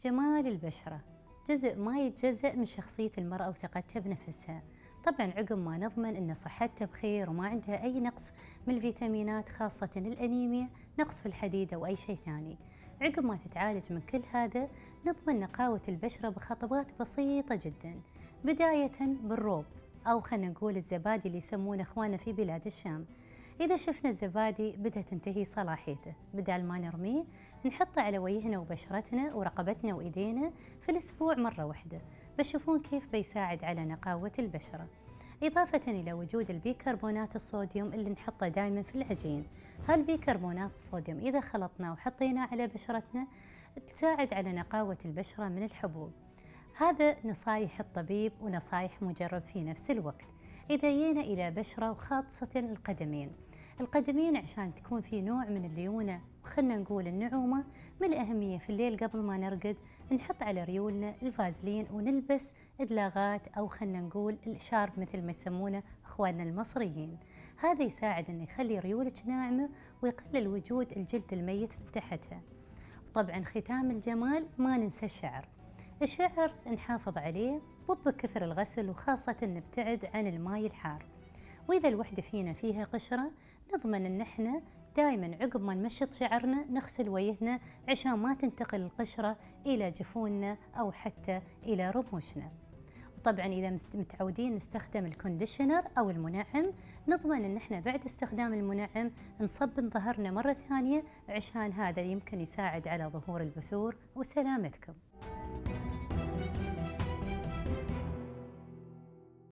جمال البشرة جزء ما يتجزأ من شخصية المرأة وثقتها بنفسها. طبعا عقب ما نضمن أن صحتها بخير وما عندها أي نقص من الفيتامينات، خاصة الأنيميا، نقص في الحديد أو أي شيء ثاني. عقب ما تتعالج من كل هذا، نضمن نقاوة البشرة بخطوات بسيطة جدا، بداية بالروب أو خلينا نقول الزبادي اللي يسمونه إخواننا في بلاد الشام. إذا شفنا الزبادي بدأ تنتهي صلاحيته، بدال ما نرميه نحطه على وجهنا وبشرتنا ورقبتنا وإيدينا في الأسبوع مرة واحدة، بشوفون كيف بيساعد على نقاوة البشرة. إضافة إلى وجود البيكربونات الصوديوم اللي نحطه دائما في العجين. هالبيكربونات الصوديوم إذا خلطناه وحطيناه على بشرتنا تساعد على نقاوة البشرة من الحبوب. هذا نصايح الطبيب ونصايح مجرب في نفس الوقت. إذا جينا إلى بشرة وخاصة القدمين عشان تكون في نوع من الليونة وخلنا نقول النعومة، من الأهمية في الليل قبل ما نرقد نحط على ريولنا الفازلين ونلبس إدلاغات أو خلنا نقول الشارب مثل ما يسمونه إخواننا المصريين. هذا يساعد إنه يخلي ريولك ناعمة ويقلل وجود الجلد الميت من تحتها. وطبعا ختام الجمال ما ننسى الشعر نحافظ عليه مو بكثر الغسل، وخاصة نبتعد عن الماء الحار. وإذا الوحدة فينا فيها قشرة نضمن إن احنا دائما عقب ما نمشط شعرنا نغسل وجهنا عشان ما تنتقل القشرة إلى جفوننا أو حتى إلى رموشنا. وطبعا إذا متعودين نستخدم الكونديشنر أو المنعم، نضمن إن احنا بعد استخدام المنعم نصبن ظهرنا مرة ثانية عشان هذا يمكن يساعد على ظهور البثور وسلامتكم.